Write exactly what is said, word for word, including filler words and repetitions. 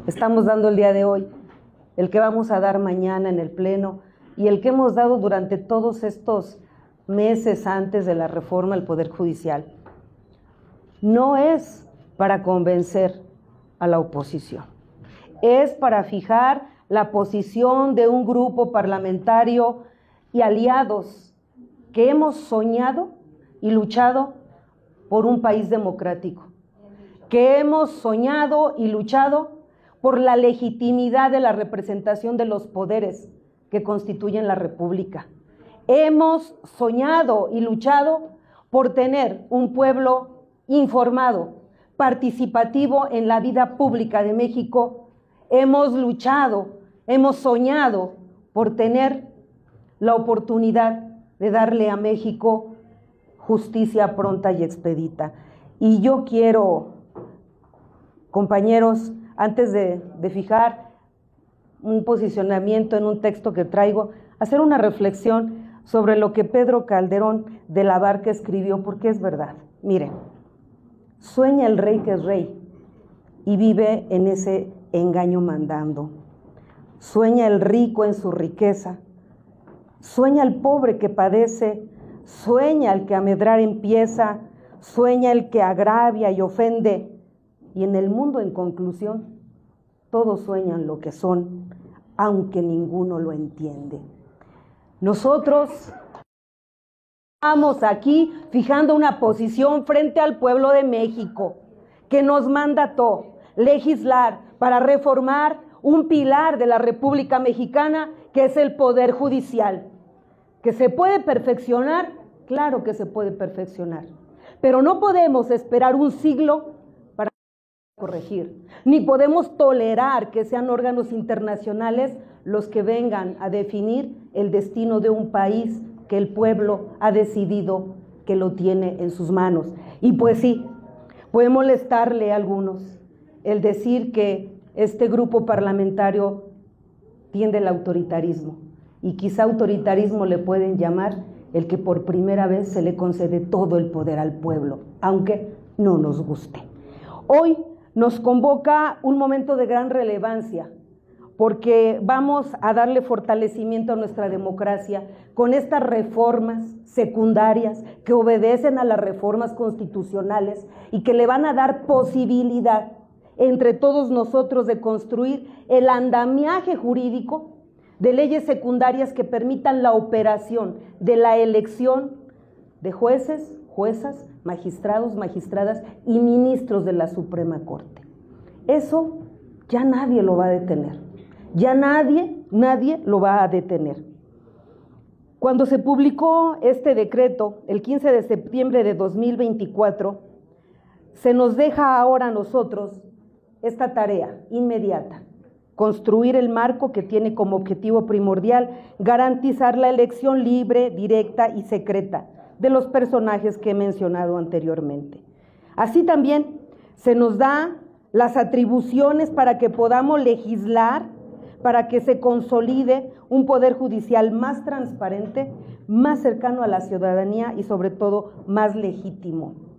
estamos dando el día de hoy, el que vamos a dar mañana en el Pleno y el que hemos dado durante todos estos meses antes de la reforma al Poder Judicial, no es para convencer a la oposición, es para fijar la posición de un grupo parlamentario y aliados que hemos soñado y luchado por un país democrático, que hemos soñado y luchado por la legitimidad de la representación de los poderes que constituyen la República. Hemos soñado y luchado por tener un pueblo informado, participativo en la vida pública de México. Hemos luchado, hemos soñado por tener la oportunidad de darle a México justicia pronta y expedita. Y yo quiero, compañeros, antes de, de fijar un posicionamiento en un texto que traigo, hacer una reflexión sobre lo que Pedro Calderón de la Barca escribió, porque es verdad. Miren, sueña el rey que es rey y vive en ese engaño mandando. Sueña el rico en su riqueza, sueña el pobre que padece, sueña el que a medrar empieza, sueña el que agravia y ofende. Y en el mundo, en conclusión, todos sueñan lo que son, aunque ninguno lo entiende. Nosotros estamos aquí fijando una posición frente al pueblo de México, que nos mandató legislar para reformar un pilar de la República Mexicana, que es el Poder Judicial. ¿Que se puede perfeccionar? Claro que se puede perfeccionar, pero no podemos esperar un siglo para corregir, ni podemos tolerar que sean órganos internacionales los que vengan a definir el destino de un país que el pueblo ha decidido que lo tiene en sus manos. Y pues sí, puede molestarle a algunos el decir que este grupo parlamentario tiende al autoritarismo, y quizá autoritarismo le pueden llamar el que por primera vez se le concede todo el poder al pueblo, aunque no nos guste. Hoy nos convoca un momento de gran relevancia, porque vamos a darle fortalecimiento a nuestra democracia con estas reformas secundarias que obedecen a las reformas constitucionales y que le van a dar posibilidad entre todos nosotros de construir el andamiaje jurídico de leyes secundarias que permitan la operación de la elección de jueces, juezas, magistrados, magistradas y ministros de la Suprema Corte. Eso ya nadie lo va a detener. Ya nadie, nadie lo va a detener. Cuando se publicó este decreto, el quince de septiembre de dos mil veinticuatro, se nos deja ahora a nosotros esta tarea inmediata: construir el marco que tiene como objetivo primordial garantizar la elección libre, directa y secreta de los personajes que he mencionado anteriormente. Así también se nos da las atribuciones para que podamos legislar, para que se consolide un poder judicial más transparente, más cercano a la ciudadanía y sobre todo más legítimo.